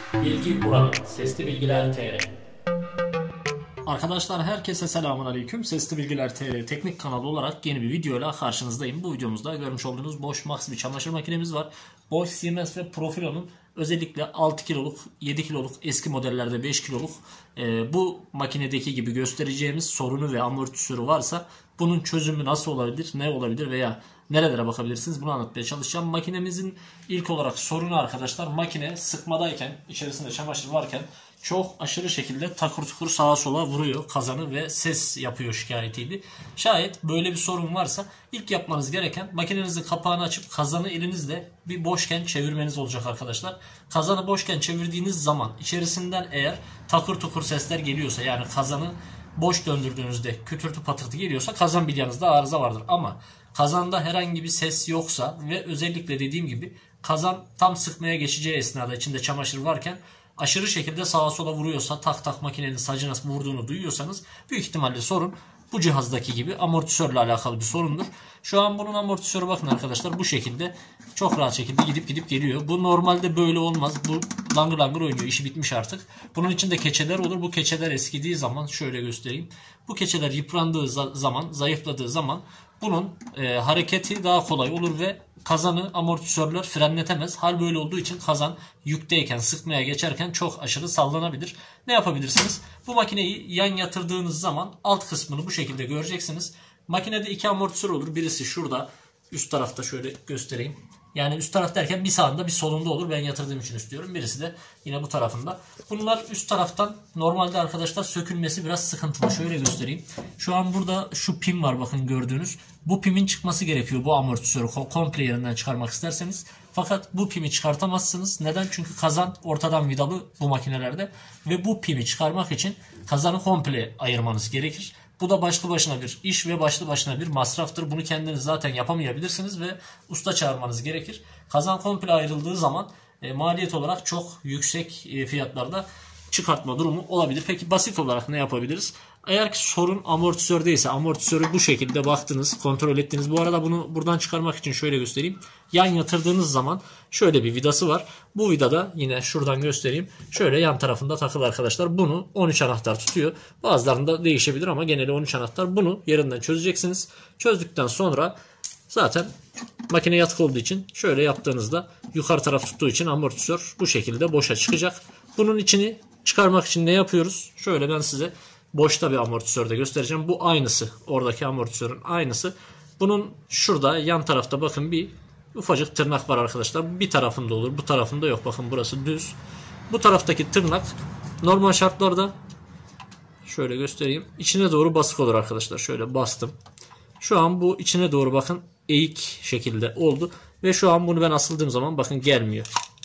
Bilgi burada. Sesli Bilgiler TR. Arkadaşlar herkese selamünaleyküm. Sesli Bilgiler TR teknik kanalı olarak yeni bir videoyla karşınızdayım. Bu videomuzda görmüş olduğunuz Bosch Max bir çamaşır makinemiz var. Bosch, Siemens ve Profilo'nun özellikle 6 kiloluk, 7 kiloluk, eski modellerde 5 kiloluk bu makinedeki gibi göstereceğimiz sorunu ve amortisörü varsa bunun çözümü nasıl olabilir, ne olabilir veya nerelere bakabilirsiniz, bunu anlatmaya çalışacağım. Makinemizin ilk olarak sorunu arkadaşlar, makine sıkmadayken, içerisinde çamaşır varken çok aşırı şekilde takır tukur sağa sola vuruyor kazanı ve ses yapıyor şikayetiydi. Şayet böyle bir sorun varsa ilk yapmanız gereken makinenizin kapağını açıp kazanı elinizle bir boşken çevirmeniz olacak arkadaşlar. Kazanı boşken çevirdiğiniz zaman içerisinden eğer takır tukur sesler geliyorsa, yani kazanı boş döndürdüğünüzde kütürtü patırtı geliyorsa kazan bilyanızda arıza vardır. Ama kazanda herhangi bir ses yoksa ve özellikle dediğim gibi kazan tam sıkmaya geçeceği esnada içinde çamaşır varken aşırı şekilde sağa sola vuruyorsa, tak tak makinenin sacına vurduğunu duyuyorsanız büyük ihtimalle sorun bu cihazdaki gibi amortisörle alakalı bir sorundur. Şu an bunun amortisörü bakın arkadaşlar bu şekilde çok rahat şekilde gidip geliyor. Bu normalde böyle olmaz. Bu langır langır oynuyor. İşi bitmiş artık. Bunun içinde keçeler olur. Bu keçeler eskidiği zaman şöyle göstereyim. Bu keçeler yıprandığı zaman, zayıfladığı zaman bunun hareketi daha kolay olur ve kazanı amortisörler frenletemez. Hal böyle olduğu için kazan yükteyken, sıkmaya geçerken çok aşırı sallanabilir. Ne yapabilirsiniz? Bu makineyi yan yatırdığınız zaman alt kısmını bu şekilde göreceksiniz. Makinede iki amortisör olur. Birisi şurada üst tarafta, şöyle göstereyim. Yani üst taraf derken bir sağında bir solunda olur. Ben yatırdığım için istiyorum. Birisi de yine bu tarafında. Bunlar üst taraftan normalde arkadaşlar sökülmesi biraz sıkıntılı. Şöyle göstereyim. Şu an burada şu pim var, bakın gördüğünüz. Bu pimin çıkması gerekiyor. Bu amortisörü komple yerinden çıkarmak isterseniz. Fakat bu pimi çıkartamazsınız. Neden? Çünkü kazan ortadan vidalı bu makinelerde. Ve bu pimi çıkarmak için kazanı komple ayırmanız gerekir. Bu da başlı başına bir iş ve başlı başına bir masraftır. Bunu kendiniz zaten yapamayabilirsiniz ve usta çağırmanız gerekir. Kazan komple ayrıldığı zaman maliyet olarak çok yüksek fiyatlarda çıkartma durumu olabilir. Peki basit olarak ne yapabiliriz? Eğer ki sorun amortisördeyse, amortisörü bu şekilde baktınız, kontrol ettiniz. Bu arada bunu buradan çıkarmak için şöyle göstereyim. Yan yatırdığınız zaman şöyle bir vidası var. Bu vidada yine şuradan göstereyim. Şöyle yan tarafında takılı arkadaşlar. Bunu 13 anahtar tutuyor. Bazılarında değişebilir ama geneli 13 anahtar. Bunu yerinden çözeceksiniz. Çözdükten sonra zaten makine yatık olduğu için şöyle yaptığınızda yukarı taraf tuttuğu için amortisör bu şekilde boşa çıkacak. Bunun içini çıkarmak için ne yapıyoruz? Şöyle ben size boşta bir amortisörde göstereceğim. Bu aynısı. Oradaki amortisörün aynısı. Bunun şurada yan tarafta bakın bir ufacık tırnak var arkadaşlar. Bir tarafında olur, bu tarafında yok. Bakın burası düz. Bu taraftaki tırnak normal şartlarda şöyle göstereyim, İçine doğru basık olur arkadaşlar. Şöyle bastım. Şu an bu içine doğru bakın eğik şekilde oldu. Ve şu an bunu ben asıldığım zaman bakın gelmiyor.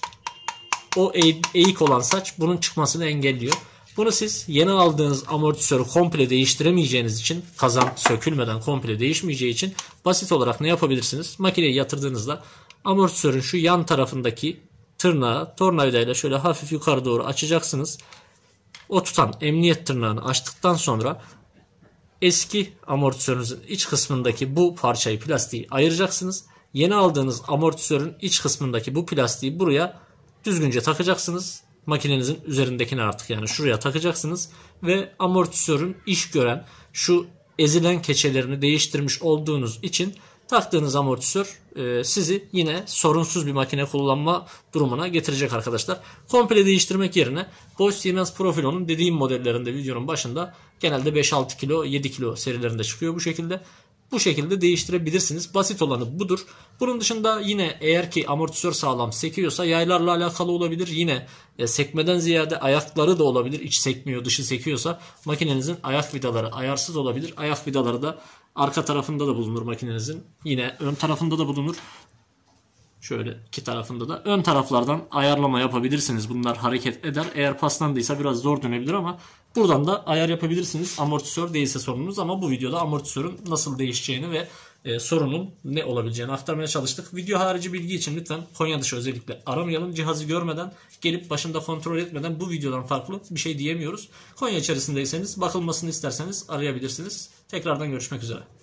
O eğik olan saç bunun çıkmasını engelliyor. Bunu siz yeni aldığınız amortisörü komple değiştiremeyeceğiniz için, kazan sökülmeden komple değişmeyeceği için basit olarak ne yapabilirsiniz? Makineyi yatırdığınızda amortisörün şu yan tarafındaki tırnağı tornavidayla şöyle hafif yukarı doğru açacaksınız. O tutan emniyet tırnağını açtıktan sonra eski amortisörünüzün iç kısmındaki bu parçayı, plastiği ayıracaksınız. Yeni aldığınız amortisörün iç kısmındaki bu plastiği buraya düzgünce takacaksınız. Makinenizin üzerindekine artık, yani şuraya takacaksınız ve amortisörün iş gören şu ezilen keçelerini değiştirmiş olduğunuz için taktığınız amortisör sizi yine sorunsuz bir makine kullanma durumuna getirecek arkadaşlar. Komple değiştirmek yerine Bosch, Siemens, Profilo'nun dediğim modellerinde videonun başında genelde 5-6 kilo, 7 kilo serilerinde çıkıyor bu şekilde. Bu şekilde değiştirebilirsiniz. Basit olanı budur. Bunun dışında yine eğer ki amortisör sağlam sekiyorsa yaylarla alakalı olabilir. Yine sekmeden ziyade ayakları da olabilir. İç sekmiyor, dışı sekiyorsa makinenizin ayak vidaları ayarsız olabilir. Ayak vidaları da arka tarafında da bulunur makinenizin. Yine ön tarafında da bulunur. Şöyle iki tarafında da. Ön taraflardan ayarlama yapabilirsiniz. Bunlar hareket eder. Eğer paslandıysa biraz zor dönebilir ama buradan da ayar yapabilirsiniz. Amortisör değilse sorununuz, ama bu videoda amortisörün nasıl değişeceğini ve sorunun ne olabileceğini aktarmaya çalıştık. Video harici bilgi için lütfen Konya dışı özellikle aramayalım. Cihazı görmeden, gelip başında kontrol etmeden bu videodan farklı bir şey diyemiyoruz. Konya içerisindeyseniz, bakılmasını isterseniz arayabilirsiniz. Tekrardan görüşmek üzere.